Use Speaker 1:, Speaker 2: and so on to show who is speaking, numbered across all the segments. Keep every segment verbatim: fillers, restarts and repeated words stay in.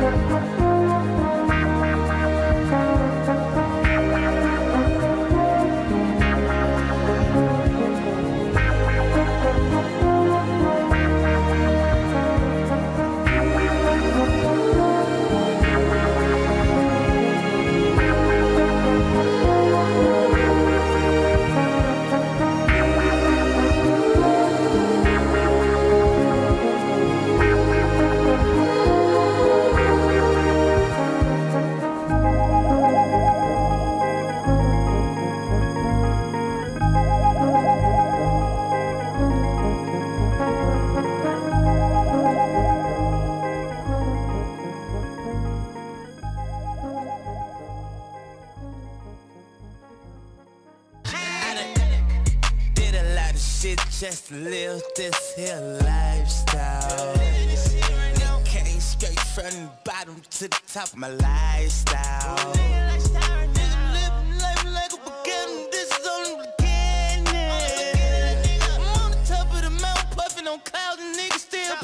Speaker 1: Just live this here lifestyle. It came straight from the bottom to the top of my lifestyle. Just living life like a beginning. This is only the beginning. I'm on the top of the mountain, puffing on clouds, and niggas still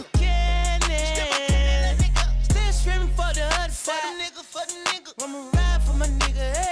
Speaker 1: beginning. Still screaming for the other side. I'ma ride for my nigga.